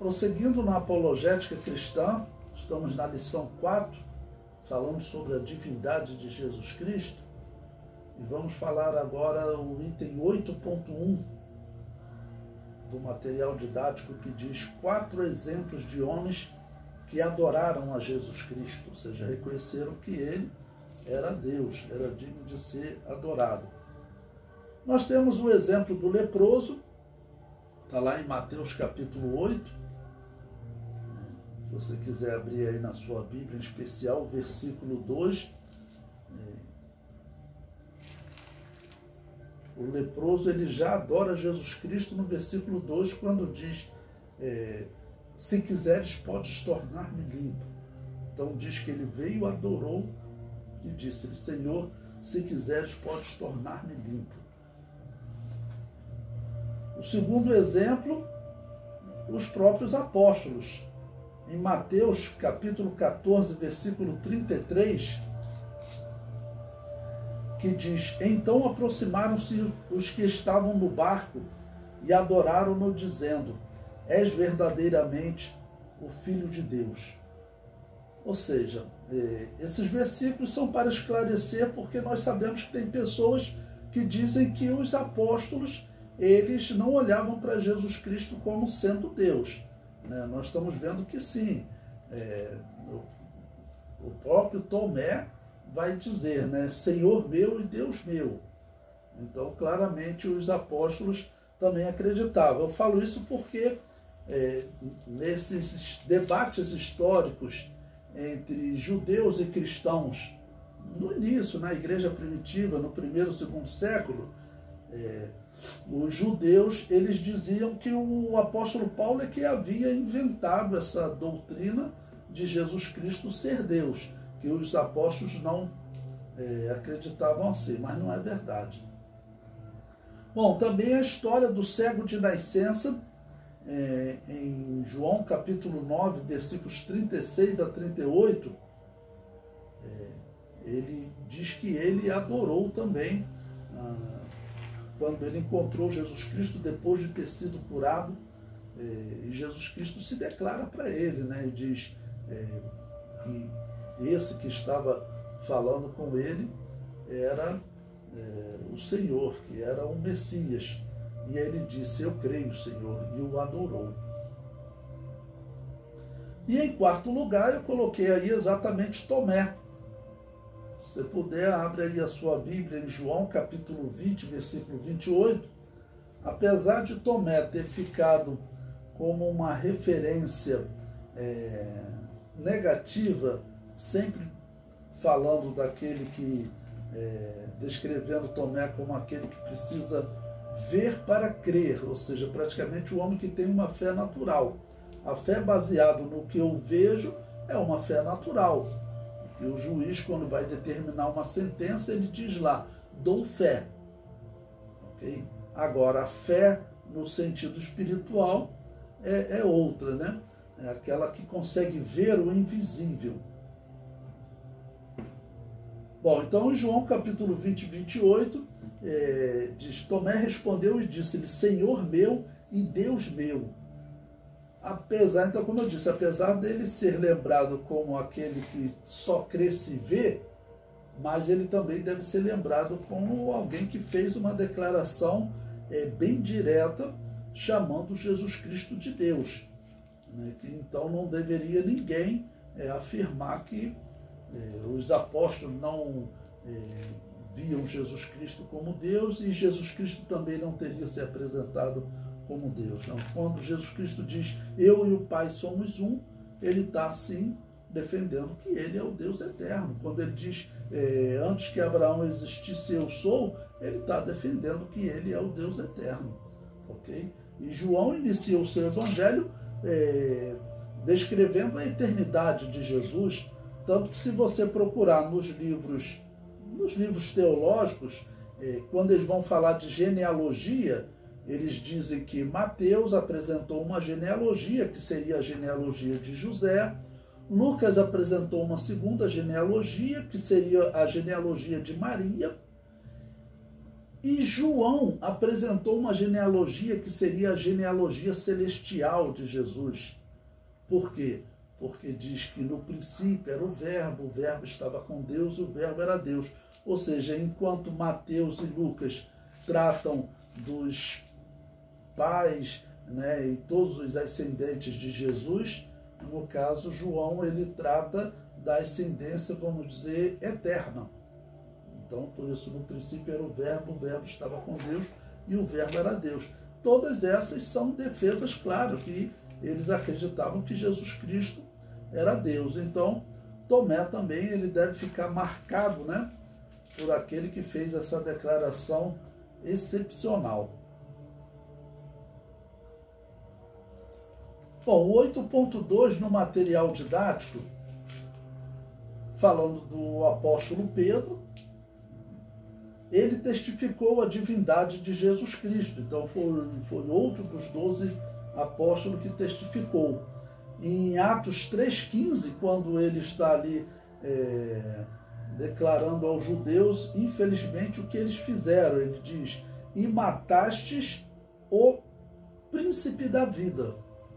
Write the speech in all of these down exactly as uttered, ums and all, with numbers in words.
Prosseguindo na apologética cristã, estamos na lição quatro, falando sobre a divindade de Jesus Cristo, e vamos falar agora o item oito ponto um do material didático, que diz quatro exemplos de homens que adoraram a Jesus Cristo, ou seja, reconheceram que ele era Deus, era digno de ser adorado. Nós temos o exemplo do leproso, está lá em Mateus capítulo oito, se você quiser abrir aí na sua Bíblia, em especial o versículo dois, o leproso ele já adora Jesus Cristo no versículo dois, quando diz, é, se quiseres podes tornar-me limpo. Então diz que ele veio, adorou e disse, Senhor, se quiseres podes tornar-me limpo. O segundo exemplo, os próprios apóstolos. Em Mateus capítulo quatorze, versículo trinta e três, que diz, então aproximaram-se os que estavam no barco e adoraram-no, dizendo, és verdadeiramente o Filho de Deus. Ou seja, esses versículos são para esclarecer, porque nós sabemos que tem pessoas que dizem que os apóstolos, eles não olhavam para Jesus Cristo como sendo Deus. Né? Nós estamos vendo que sim, é, o, o próprio Tomé vai dizer, né, Senhor meu e Deus meu. Então, claramente, os apóstolos também acreditavam. Eu falo isso porque é, nesses debates históricos entre judeus e cristãos, no início, na igreja primitiva, no primeiro e segundo século, é, os judeus, eles diziam que o apóstolo Paulo é que havia inventado essa doutrina de Jesus Cristo ser Deus, que os apóstolos não é, acreditavam assim, mas não é verdade. Bom, também a história do cego de nascença, é, em João capítulo nove, versículos trinta e seis a trinta e oito, é, ele diz que ele adorou também, ah, quando ele encontrou Jesus Cristo depois de ter sido curado, é, e Jesus Cristo se declara para ele, né, e diz é, que esse que estava falando com ele era é, o Senhor, que era o Messias. E ele disse, eu creio, Senhor, e o adorou. E em quarto lugar, eu coloquei aí exatamente Tomé. Se você puder, abre aí a sua Bíblia em João capítulo vinte, versículo vinte e oito. Apesar de Tomé ter ficado como uma referência é, negativa, sempre falando daquele que, é, descrevendo Tomé como aquele que precisa ver para crer, ou seja, praticamente o homem que tem uma fé natural. A fé baseada no que eu vejo é uma fé natural. E o juiz, quando vai determinar uma sentença, ele diz lá, dou fé. Okay? Agora, a fé no sentido espiritual é, é outra, né? É aquela que consegue ver o invisível. Bom, então em João capítulo vinte, vinte e oito, é, diz, Tomé respondeu e disse-lhe, Senhor meu e Deus meu. Apesar, então como eu disse, apesar dele ser lembrado como aquele que só crê se vê, mas ele também deve ser lembrado como alguém que fez uma declaração é, bem direta, chamando Jesus Cristo de Deus. Né? Que, então não deveria ninguém é, afirmar que é, os apóstolos não é, viam Jesus Cristo como Deus, e Jesus Cristo também não teria se apresentado como Deus. Então, quando Jesus Cristo diz, eu e o Pai somos um, ele está, sim, defendendo que ele é o Deus eterno. Quando ele diz, é, antes que Abraão existisse, eu sou, ele está defendendo que ele é o Deus eterno. Ok? E João inicia o seu evangelho é, descrevendo a eternidade de Jesus, tanto que se você procurar nos livros, nos livros teológicos, é, quando eles vão falar de genealogia, eles dizem que Mateus apresentou uma genealogia, que seria a genealogia de José. Lucas apresentou uma segunda genealogia, que seria a genealogia de Maria. E João apresentou uma genealogia que seria a genealogia celestial de Jesus. Por quê? Porque diz que no princípio era o verbo, o verbo estava com Deus e o verbo era Deus. Ou seja, enquanto Mateus e Lucas tratam dos pais, né, e todos os ascendentes de Jesus, no caso João ele trata da ascendência, vamos dizer, eterna. Então, por isso, no princípio era o verbo, o verbo estava com Deus e o verbo era Deus. Todas essas são defesas, claro, que eles acreditavam que Jesus Cristo era Deus. Então, Tomé também ele deve ficar marcado, né, por aquele que fez essa declaração excepcional. Bom, o oito ponto dois no material didático, falando do apóstolo Pedro, ele testificou a divindade de Jesus Cristo. Então foi, foi outro dos doze apóstolos que testificou. Em Atos três quinze, quando ele está ali é, declarando aos judeus, infelizmente, o que eles fizeram, ele diz: e matastes o príncipe da vida,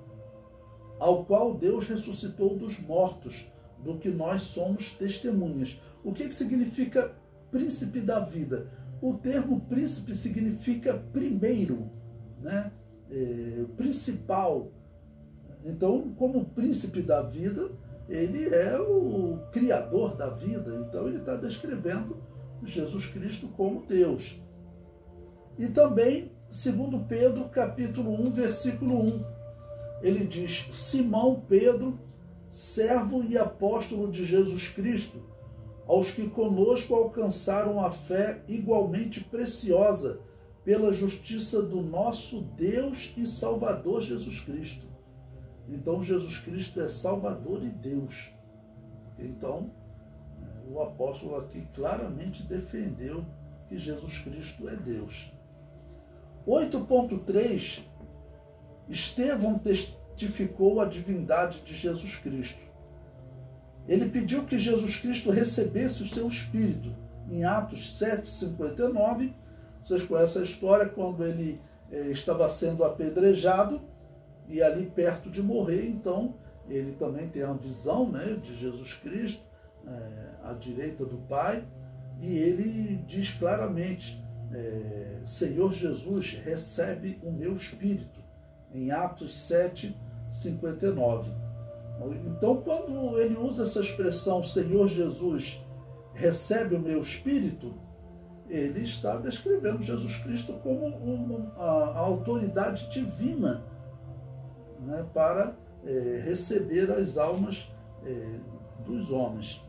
ao qual Deus ressuscitou dos mortos, do que nós somos testemunhas. O que, que significa príncipe da vida? O termo príncipe significa primeiro, né? É, principal. Então, como príncipe da vida, ele é o criador da vida. Então, ele está descrevendo Jesus Cristo como Deus. E também, segundo Pedro, capítulo um, versículo um, ele diz: Simão Pedro, servo e apóstolo de Jesus Cristo, aos que conosco alcançaram a fé igualmente preciosa, pela justiça do nosso Deus e Salvador Jesus Cristo. Então, Jesus Cristo é Salvador e Deus. Então, o apóstolo aqui claramente defendeu que Jesus Cristo é Deus. oito ponto três, Estevão testificou a divindade de Jesus Cristo. Ele pediu que Jesus Cristo recebesse o seu Espírito. Em Atos sete, cinquenta e nove, vocês conhecem a história, quando ele eh, estava sendo apedrejado e ali perto de morrer, então ele também tem a visão, né, de Jesus Cristo eh, à direita do Pai, e ele diz claramente: eh, Senhor Jesus, recebe o meu Espírito, em Atos sete, cinquenta e nove. Então, quando ele usa essa expressão, Senhor Jesus, recebe o meu Espírito, ele está descrevendo Jesus Cristo como uma, a, a autoridade divina, né, para é, receber as almas é, dos homens.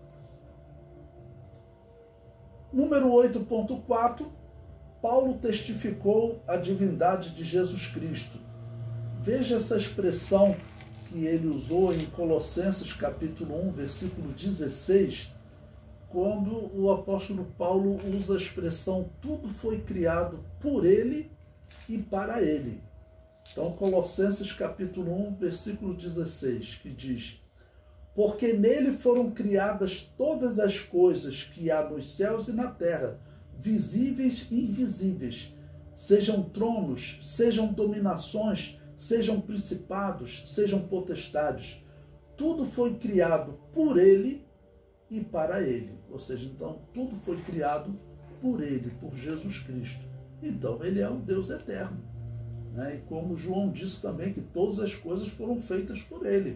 Número oito ponto quatro, Paulo testificou a divindade de Jesus Cristo. Veja essa expressão que ele usou em Colossenses capítulo um, versículo dezesseis, quando o apóstolo Paulo usa a expressão: tudo foi criado por ele e para ele. Então, Colossenses capítulo um, versículo dezesseis, que diz: porque nele foram criadas todas as coisas que há nos céus e na terra, visíveis e invisíveis, sejam tronos, sejam dominações, sejam principados, sejam potestades. Tudo foi criado por ele e para ele. Ou seja, então, tudo foi criado por ele, por Jesus Cristo. Então, ele é o Deus eterno, né? E como João disse também, que todas as coisas foram feitas por ele.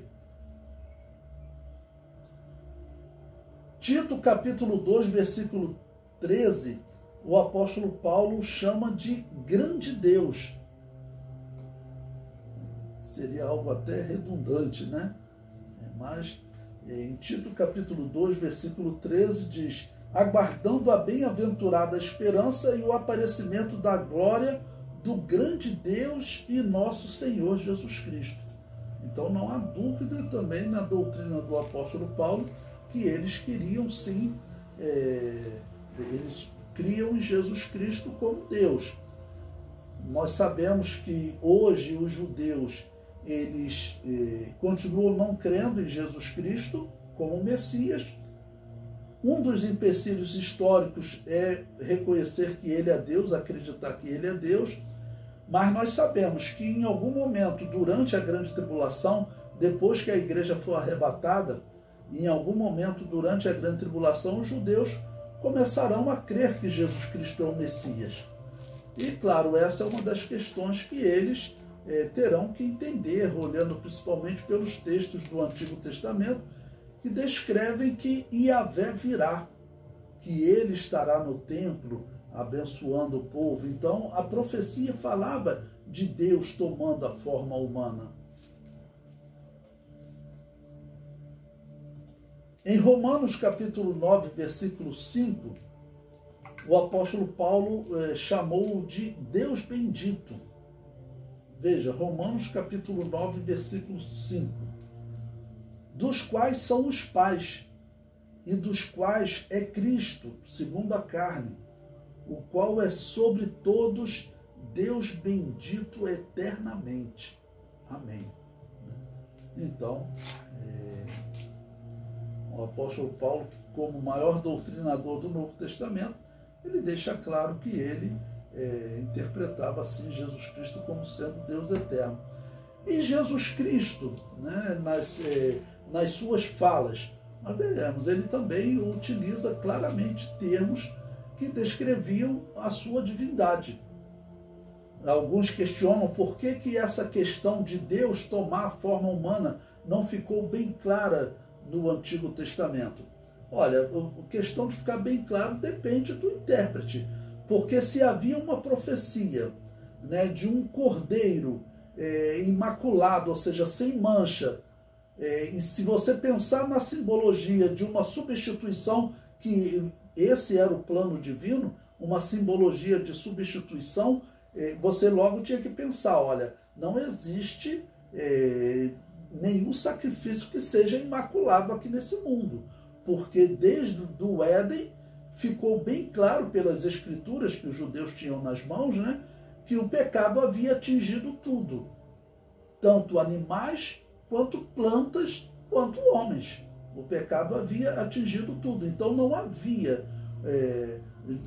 Tito, capítulo dois, versículo treze, o apóstolo Paulo chama de grande Deus. Seria algo até redundante, né? Mas em Tito capítulo dois, versículo treze, diz: aguardando a bem-aventurada esperança e o aparecimento da glória do grande Deus e nosso Senhor Jesus Cristo. Então não há dúvida também na doutrina do apóstolo Paulo que eles queriam sim, é, eles criam em Jesus Cristo como Deus. Nós sabemos que hoje os judeus eles eh, continuam não crendo em Jesus Cristo como Messias, Um dos empecilhos históricos é reconhecer que ele é Deus, acreditar que ele é Deus, mas nós sabemos que em algum momento, durante a grande tribulação, depois que a igreja for arrebatada, em algum momento durante a grande tribulação, os judeus começarão a crer que Jesus Cristo é o Messias. E, claro, essa é uma das questões que eles eh, terão que entender, olhando principalmente pelos textos do Antigo Testamento, que descrevem que Yahvé virá, que ele estará no templo abençoando o povo. Então, a profecia falava de Deus tomando a forma humana. Em Romanos capítulo nove, versículo cinco, o apóstolo Paulo eh, chamou de Deus bendito. Veja, Romanos capítulo nove, versículo cinco. Dos quais são os pais, e dos quais é Cristo, segundo a carne, o qual é sobre todos Deus bendito eternamente. Amém. Então, é, o apóstolo Paulo, como maior doutrinador do Novo Testamento, ele deixa claro que ele é, interpretava assim Jesus Cristo como sendo Deus eterno. E Jesus Cristo, né, nas, é, nas suas falas, nós veremos, ele também utiliza claramente termos que descreviam a sua divindade. Alguns questionam por que, que essa questão de Deus tomar a forma humana não ficou bem clara no Antigo Testamento. Olha, a questão de ficar bem claro depende do intérprete, porque se havia uma profecia, né, de um cordeiro é, imaculado, ou seja, sem mancha, é, e se você pensar na simbologia de uma substituição, que esse era o plano divino, uma simbologia de substituição, é, você logo tinha que pensar, olha, não existe é, nenhum sacrifício que seja imaculado aqui nesse mundo, porque desde o Éden ficou bem claro pelas escrituras que os judeus tinham nas mãos, né, que o pecado havia atingido tudo, tanto animais, quanto plantas, quanto homens. O pecado havia atingido tudo, então não havia é,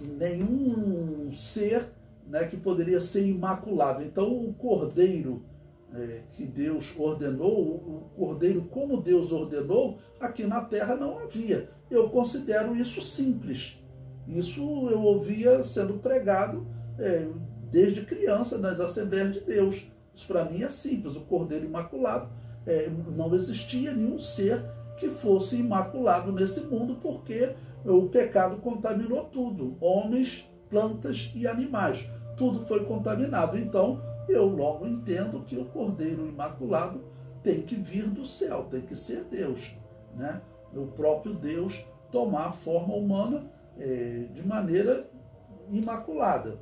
nenhum ser, né, que poderia ser imaculado. Então o cordeiro é, que Deus ordenou, o cordeiro como Deus ordenou, aqui na terra não havia. Eu considero isso simples. Isso eu ouvia sendo pregado é, desde criança nas Assembleias de Deus. Isso para mim é simples. O cordeiro imaculado, é, não existia nenhum ser que fosse imaculado nesse mundo, porque o pecado contaminou tudo, homens, plantas e animais, tudo foi contaminado. Então eu logo entendo que o cordeiro imaculado tem que vir do céu, tem que ser Deus, né? O próprio Deus tomar a forma humana é, de maneira imaculada.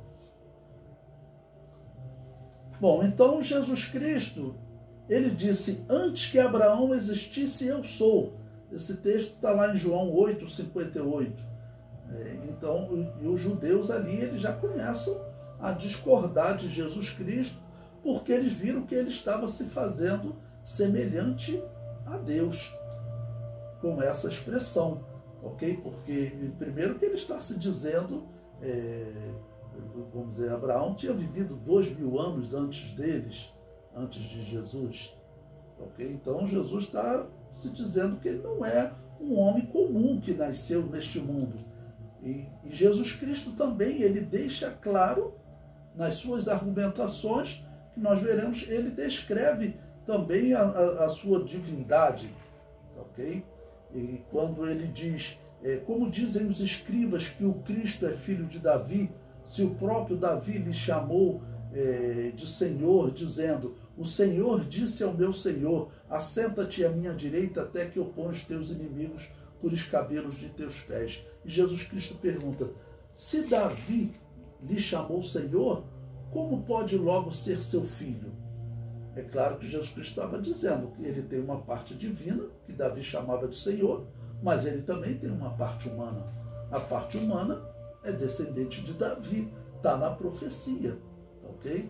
Bom, então Jesus Cristo, ele disse, antes que Abraão existisse, eu sou. Esse texto está lá em João oito, cinquenta e oito. É, então, e os judeus ali, eles já começam a discordar de Jesus Cristo, porque eles viram que ele estava se fazendo semelhante a Deus, com essa expressão, ok? Porque, primeiro, que ele está se dizendo, é, vamos dizer, Abraão tinha vivido dois mil anos antes deles, antes de Jesus, ok? Então Jesus está se dizendo que ele não é um homem comum que nasceu neste mundo. E, e Jesus Cristo também, ele deixa claro nas suas argumentações, que nós veremos, ele descreve também a, a, a sua divindade, ok? E quando ele diz, é, como dizem os escribas que o Cristo é filho de Davi, se o próprio Davi lhe chamou é, de Senhor, dizendo, o Senhor disse ao meu Senhor, assenta-te à minha direita até que eu ponha os teus inimigos por escabelos de teus pés. E Jesus Cristo pergunta, se Davi lhe chamou Senhor, como pode logo ser seu filho? É claro que Jesus Cristo estava dizendo que ele tem uma parte divina, que Davi chamava de Senhor, mas ele também tem uma parte humana. A parte humana é descendente de Davi, está na profecia, ok?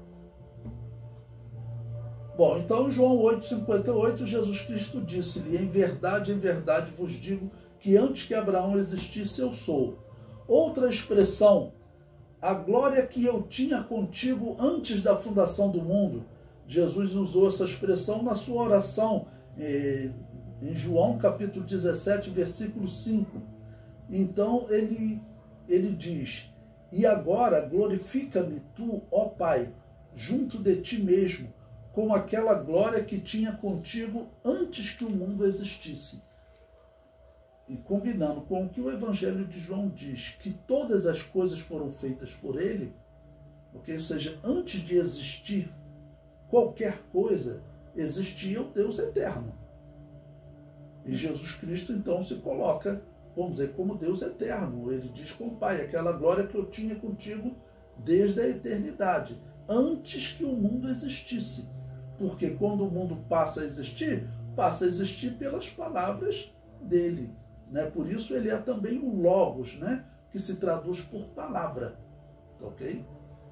Bom, então em João oito, cinquenta e oito, Jesus Cristo disse-lhe, em verdade, em verdade vos digo que antes que Abraão existisse eu sou. Outra expressão, a glória que eu tinha contigo antes da fundação do mundo. Jesus usou essa expressão na sua oração, eh, em João capítulo dezessete, versículo cinco. Então ele, ele diz, e agora glorifica-me tu, ó Pai, junto de ti mesmo, com aquela glória que tinha contigo antes que o mundo existisse. E combinando com o que o Evangelho de João diz, que todas as coisas foram feitas por ele, okay? Ou seja, antes de existir qualquer coisa, existia o Deus eterno. E Jesus Cristo, então, se coloca, vamos dizer, como Deus eterno. Ele diz com o Pai, aquela glória que eu tinha contigo desde a eternidade, antes que o mundo existisse. Porque quando o mundo passa a existir, passa a existir pelas palavras dele. Né? Por isso ele é também o Logos, né? Que se traduz por palavra. Ok?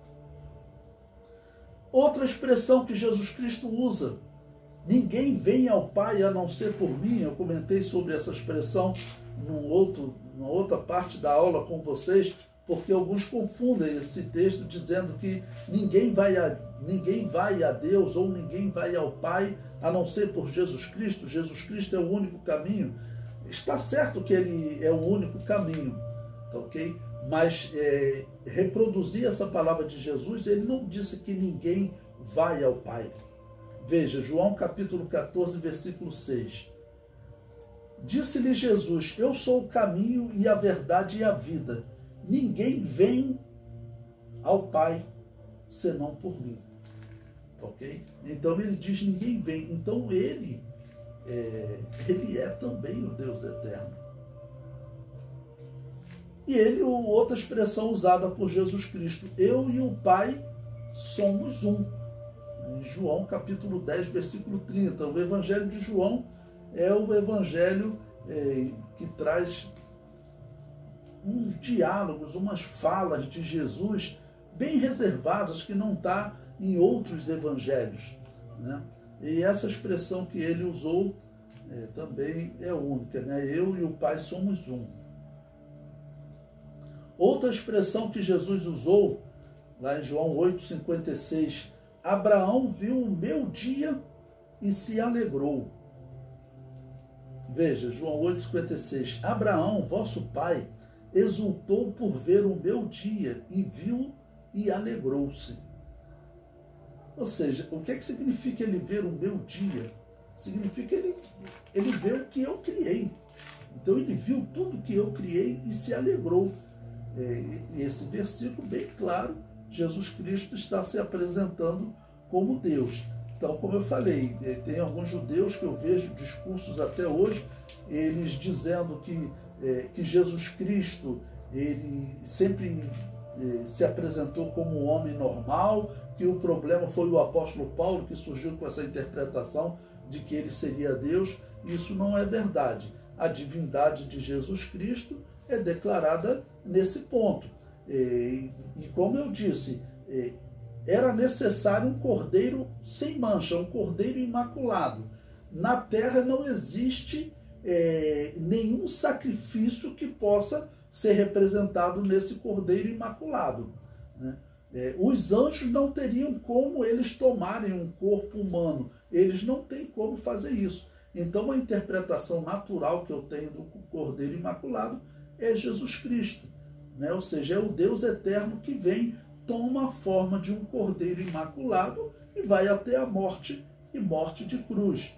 Outra expressão que Jesus Cristo usa, ninguém vem ao Pai a não ser por mim. Eu comentei sobre essa expressão num outro, numa outra parte da aula com vocês, porque alguns confundem esse texto dizendo que ninguém vai a, ninguém vai a Deus ou ninguém vai ao Pai a não ser por Jesus Cristo. Jesus Cristo é o único caminho. Está certo que ele é o único caminho, ok? Mas é, reproduzir essa palavra de Jesus, ele não disse que ninguém vai ao Pai. Veja, João capítulo quatorze, versículo seis. Disse-lhe Jesus, eu sou o caminho e a verdade e a vida. Ninguém vem ao Pai senão por mim. Ok? Então ele diz, ninguém vem. Então ele, é, ele é também o Deus eterno. E ele, outra expressão usada por Jesus Cristo, eu e o Pai somos um. Em João capítulo dez, versículo trinta. O Evangelho de João é o Evangelho é, que traz uns diálogos, umas falas de Jesus bem reservadas que não está em outros evangelhos, né? E essa expressão que ele usou é, também é única, né? Eu e o Pai somos um. Outra expressão que Jesus usou, lá em João oito, cinquenta e seis, Abraão viu o meu dia e se alegrou. Veja, João oito, cinquenta e seis, Abraão, vosso pai, exultou por ver o meu dia e viu e alegrou-se. Ou seja, o que é que significa ele ver o meu dia? Significa ele, ele ver o que eu criei. Então ele viu tudo que eu criei e se alegrou. É, esse versículo bem claro, Jesus Cristo está se apresentando como Deus. Então, como eu falei, tem alguns judeus que eu vejo discursos até hoje, eles dizendo que, é, que Jesus Cristo ele sempre é, se apresentou como um homem normal, que o problema foi o apóstolo Paulo que surgiu com essa interpretação de que ele seria Deus. Isso não é verdade. A divindade de Jesus Cristo é declarada nesse ponto. E, e como eu disse, era necessário um cordeiro sem mancha, um cordeiro imaculado. Na terra não existe é, nenhum sacrifício que possa ser representado nesse cordeiro imaculado, né? É, os anjos não teriam como eles tomarem um corpo humano, eles não têm como fazer isso. Então a interpretação natural que eu tenho do cordeiro imaculado é Jesus Cristo, né? Ou seja, é o Deus eterno que vem, toma a forma de um cordeiro imaculado e vai até a morte, e morte de cruz.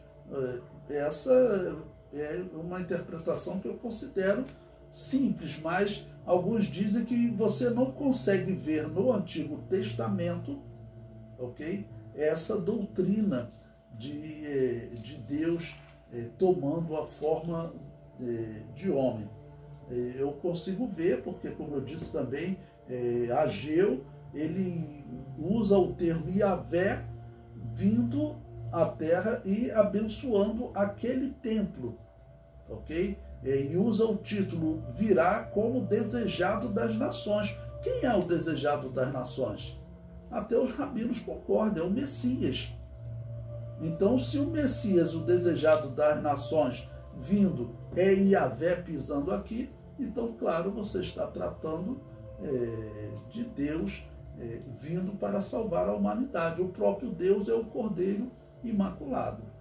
Essa é uma interpretação que eu considero simples, mas alguns dizem que você não consegue ver no Antigo Testamento, ok? Essa doutrina de, de Deus tomando a forma de homem. Eu consigo ver, porque, como eu disse também, Ageu, ele usa o termo Yahvé vindo à terra e abençoando aquele templo, ok? E usa o título virá como desejado das nações. Quem é o desejado das nações? Até os rabinos concordam, é o Messias. Então, se o Messias, o desejado das nações, vindo é Yahvé pisando aqui, então, claro, você está tratando é, de Deus é, vindo para salvar a humanidade. O próprio Deus é o Cordeiro Imaculado.